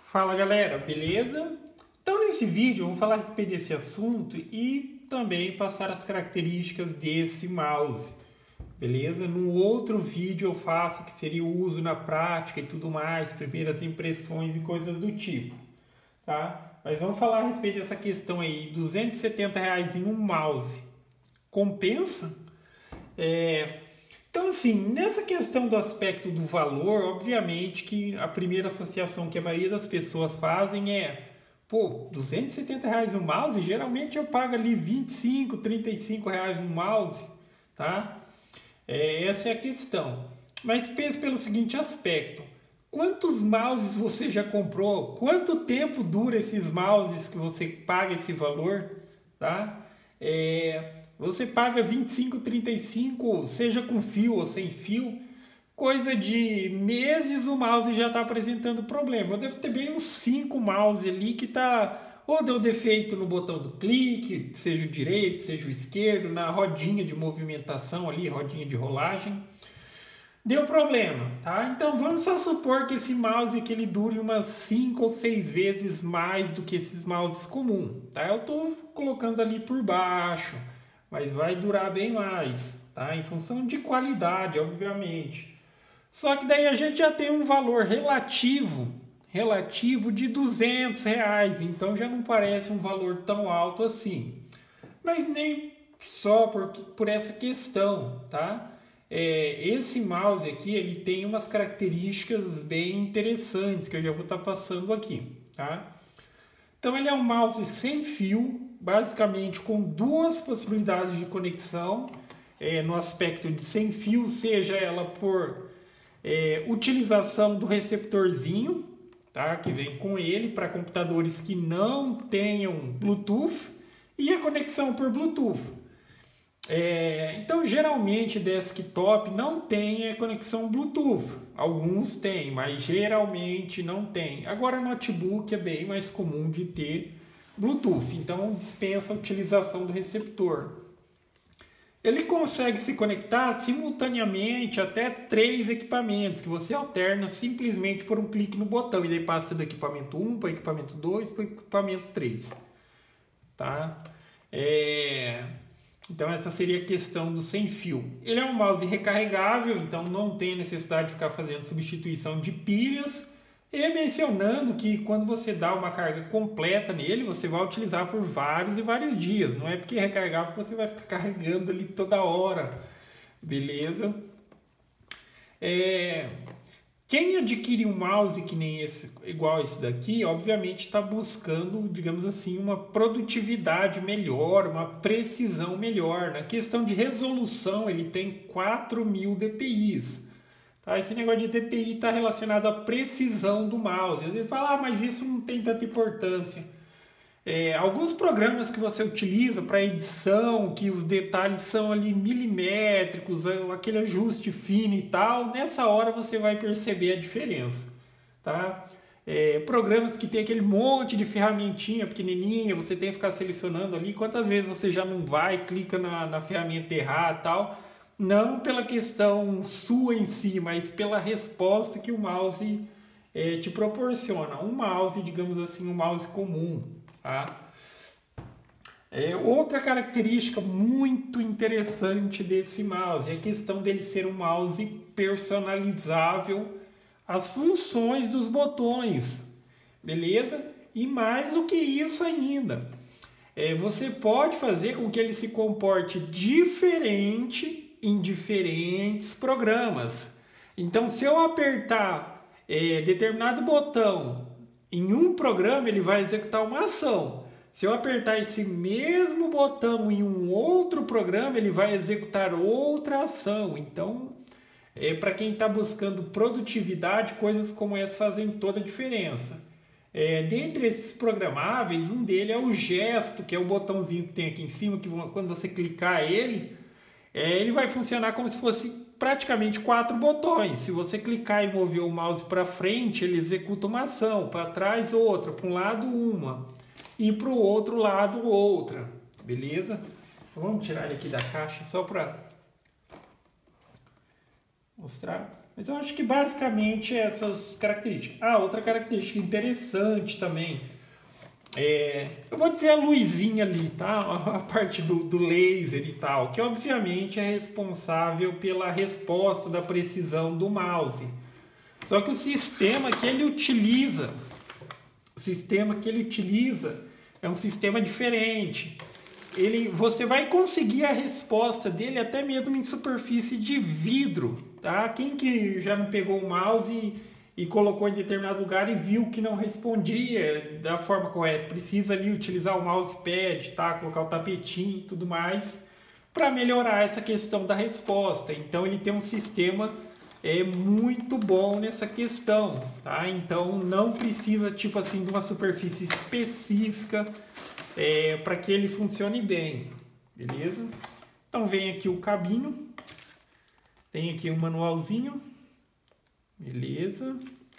Fala galera, beleza? Então nesse vídeo eu vou falar a respeito desse assunto e também passar as características desse mouse, beleza? No outro vídeo eu faço que seria o uso na prática e tudo mais, primeiras impressões e coisas do tipo, tá? Mas vamos falar a respeito dessa questão aí, R$ 270 em um mouse, compensa? Então, assim, nessa questão do aspecto do valor, obviamente que a primeira associação que a maioria das pessoas fazem é, pô, R$ 270 um mouse, geralmente eu pago ali R$ 25, R$ 35 um mouse, tá? Essa é a questão. Mas pense pelo seguinte aspecto, quantos mouses você já comprou? Quanto tempo dura esses mouses que você paga esse valor, tá? Você paga 25, 35, seja com fio ou sem fio, coisa de meses o mouse já está apresentando problema. Eu devo ter bem uns 5 mouse ali que tá ou deu defeito no botão do clique, seja o direito, seja o esquerdo, na rodinha de movimentação ali, rodinha de rolagem. Deu problema, tá? Então vamos só supor que esse mouse aqui ele dure umas 5 ou 6 vezes mais do que esses mouses comuns, tá? Eu estou colocando ali por baixo, mas vai durar bem mais, tá? Em função de qualidade, obviamente. Só que daí a gente já tem um valor relativo de R$ 200, então já não parece um valor tão alto assim. Mas nem só por essa questão, tá? Esse mouse aqui, ele tem umas características bem interessantes que eu já vou estar passando aqui, tá? Então ele é um mouse sem fio, basicamente com duas possibilidades de conexão, no aspecto de sem fio, seja ela por utilização do receptorzinho, tá? Que vem com ele para computadores que não tenham Bluetooth, e a conexão por Bluetooth. Então geralmente desktop não tem conexão Bluetooth, alguns têm, mas geralmente não tem. Agora notebook é bem mais comum de ter Bluetooth, então dispensa a utilização do receptor. Ele consegue se conectar simultaneamente até 3 equipamentos, que você alterna simplesmente por um clique no botão, e daí passa do equipamento 1 para o equipamento 2 para o equipamento 3. Tá? Então essa seria a questão do sem fio. Ele é um mouse recarregável, então não tem necessidade de ficar fazendo substituição de pilhas. E mencionando que quando você dá uma carga completa nele, você vai utilizar por vários e vários dias. Não é porque é recarregável que você vai ficar carregando ali toda hora. Beleza? Quem adquire um mouse que nem esse, igual esse daqui, obviamente está buscando, digamos assim, uma produtividade melhor, uma precisão melhor. Na questão de resolução, ele tem 4000 dpi. Tá? Esse negócio de dpi está relacionado à precisão do mouse. Às vezes fala, mas isso não tem tanta importância. Alguns programas que você utiliza para edição, que os detalhes são ali milimétricos, aquele ajuste fino e tal, nessa hora você vai perceber a diferença, tá? Programas que tem aquele monte de ferramentinha pequenininha, você tem que ficar selecionando ali, quantas vezes você já não vai, clica na ferramenta errada e tal, não pela questão sua em si, mas pela resposta que o mouse te proporciona. Um mouse, digamos assim, um mouse comum, tá? Outra característica muito interessante desse mouse é a questão dele ser um mouse personalizável, as funções dos botões, beleza? E mais do que isso ainda, você pode fazer com que ele se comporte diferente em diferentes programas. Então, se eu apertar determinado botão em um programa, ele vai executar uma ação. Se eu apertar esse mesmo botão em um outro programa, ele vai executar outra ação. Então, para quem está buscando produtividade, coisas como essa fazem toda a diferença. Dentre esses programáveis, um deles é o gesto, que é o botãozinho que tem aqui em cima, que quando você clicar ele vai funcionar como se fosse praticamente 4 botões. Se você clicar e mover o mouse para frente, ele executa uma ação, para trás outra, para um lado uma e para o outro lado outra, beleza? Então, vamos tirar ele aqui da caixa só para mostrar. Mas eu acho que basicamente essas características. Ah, outra característica interessante também. Eu vou dizer a luzinha ali, tá? A parte do laser e tal, que obviamente é responsável pela resposta da precisão do mouse. Só que o sistema que ele utiliza é um sistema diferente. Você vai conseguir a resposta dele até mesmo em superfície de vidro, tá? Quem que já não pegou o mouse e colocou em determinado lugar e viu que não respondia da forma correta? Precisa ali utilizar o mousepad, tá? Colocar o tapetinho e tudo mais para melhorar essa questão da resposta. Então ele tem um sistema muito bom nessa questão, tá? Então não precisa tipo assim de uma superfície específica para que ele funcione bem, beleza? Então vem aqui o cabinho, tem aqui o manualzinho, beleza?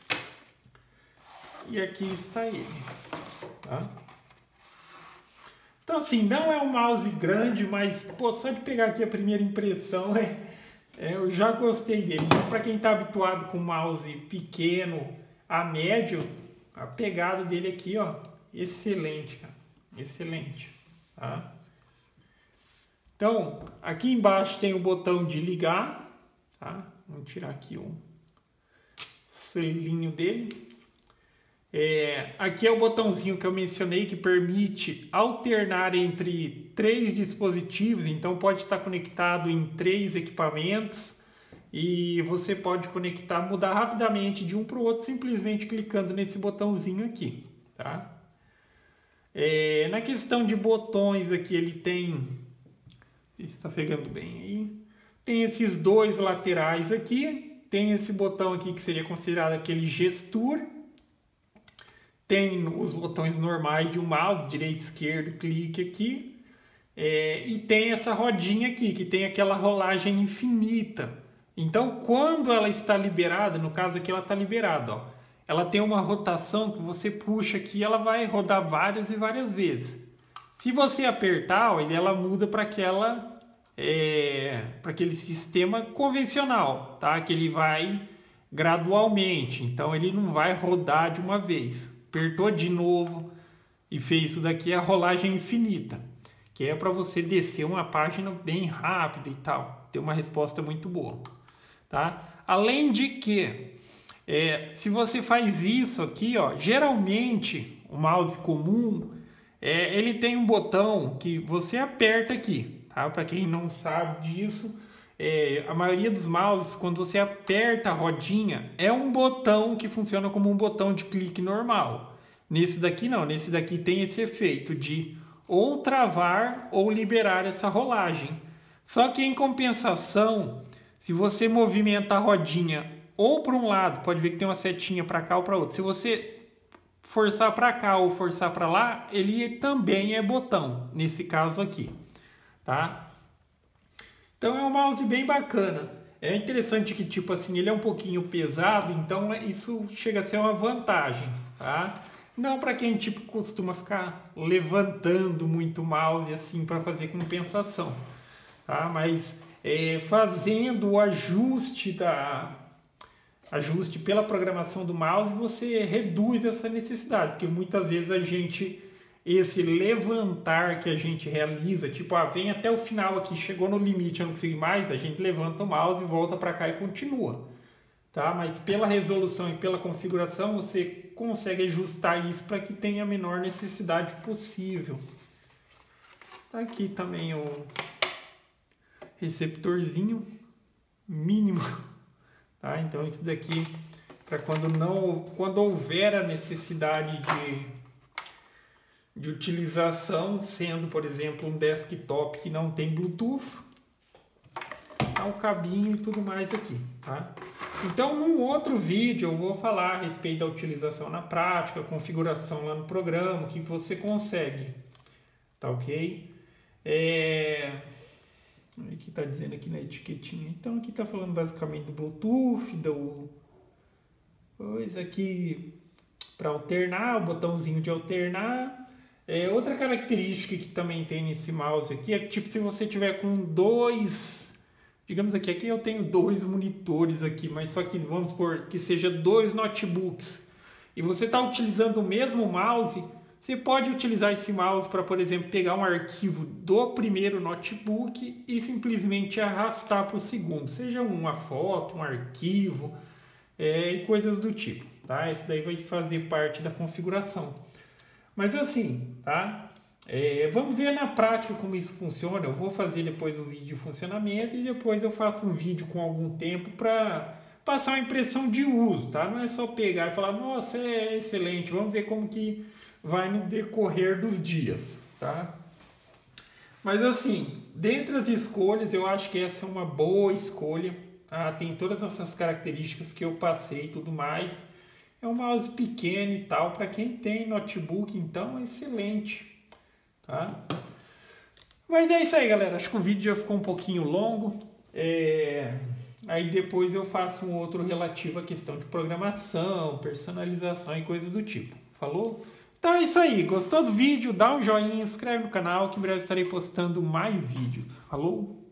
E aqui está ele, tá? Então assim, não é um mouse grande, mas pô, só de pegar aqui a primeira impressão eu já gostei dele. Então, para quem está habituado com mouse pequeno a médio, a pegada dele aqui, ó, excelente, cara, excelente, tá? Então, aqui embaixo tem o botão de ligar, tá? Vamos tirar aqui o selinho dele. Aqui é o botãozinho que eu mencionei que permite alternar entre 3 dispositivos, então pode estar conectado em 3 equipamentos e você pode conectar, mudar rapidamente de um para o outro simplesmente clicando nesse botãozinho aqui, tá? Na questão de botões aqui ele tem, está pegando bem aí, tem esses 2 laterais aqui, tem esse botão aqui que seria considerado aquele gesture. Tem os botões normais de um mouse, direito, esquerdo, clique aqui. E tem essa rodinha aqui, que tem aquela rolagem infinita. Então, quando ela está liberada, no caso aqui ela está liberada, ó, ela tem uma rotação que você puxa aqui, ela vai rodar várias e várias vezes. Se você apertar, ó, ela muda para aquele sistema convencional, tá? Que ele vai gradualmente, então ele não vai rodar de uma vez. Apertou de novo e fez isso daqui, é a rolagem infinita, que é para você descer uma página bem rápida e tal, ter uma resposta muito boa, tá? Além de que, se você faz isso aqui, ó, geralmente o mouse comum, ele tem um botão que você aperta aqui, tá? Para quem não sabe disso, a maioria dos mouses, quando você aperta a rodinha, é um botão que funciona como um botão de clique normal. Nesse daqui não, nesse daqui tem esse efeito de ou travar ou liberar essa rolagem. Só que em compensação, se você movimenta a rodinha ou para um lado, pode ver que tem uma setinha para cá ou para outro. Se você forçar para cá ou forçar para lá, ele também é botão, nesse caso aqui, tá? Então é um mouse bem bacana. É interessante que tipo assim, ele é um pouquinho pesado, então isso chega a ser uma vantagem, tá? Não para quem tipo costuma ficar levantando muito o mouse assim para fazer compensação, tá? Mas fazendo o ajuste pela programação do mouse, você reduz essa necessidade, porque muitas vezes esse levantar que a gente realiza, tipo, vem até o final aqui, chegou no limite, eu não consigo mais, a gente levanta o mouse e volta para cá e continua, tá? Mas pela resolução e pela configuração, você consegue ajustar isso para que tenha a menor necessidade possível. Tá aqui também o receptorzinho mínimo, tá? Então isso daqui para quando houver a necessidade de utilização, sendo, por exemplo, um desktop que não tem Bluetooth, tá o cabinho e tudo mais aqui, tá? Então, num outro vídeo eu vou falar a respeito da utilização na prática, configuração lá no programa, o que você consegue, tá ok? O que está dizendo aqui na etiquetinha? Então, aqui está falando basicamente do Bluetooth, coisa aqui para alternar, o botãozinho de alternar. Outra característica que também tem nesse mouse aqui é que tipo, se você tiver com dois digamos aqui eu tenho 2 monitores aqui, mas só que vamos supor que seja 2 notebooks, e você está utilizando o mesmo mouse, você pode utilizar esse mouse para, por exemplo, pegar um arquivo do primeiro notebook e simplesmente arrastar para o segundo, seja uma foto, um arquivo, e coisas do tipo, tá? Isso daí vai fazer parte da configuração. Mas assim, tá? Vamos ver na prática como isso funciona. Eu vou fazer depois o vídeo de funcionamento e depois eu faço um vídeo com algum tempo para passar uma impressão de uso, tá? Não é só pegar e falar, nossa, é excelente, vamos ver como que vai no decorrer dos dias, tá? Mas assim, dentre as escolhas, eu acho que essa é uma boa escolha, tá? Tem todas essas características que eu passei e tudo mais. É um mouse pequeno e tal, para quem tem notebook, então é excelente, tá? Mas é isso aí, galera. Acho que o vídeo já ficou um pouquinho longo. Aí depois eu faço um outro relativo à questão de programação, personalização e coisas do tipo. Falou? Então é isso aí. Gostou do vídeo? Dá um joinha, inscreve no canal que em breve estarei postando mais vídeos. Falou?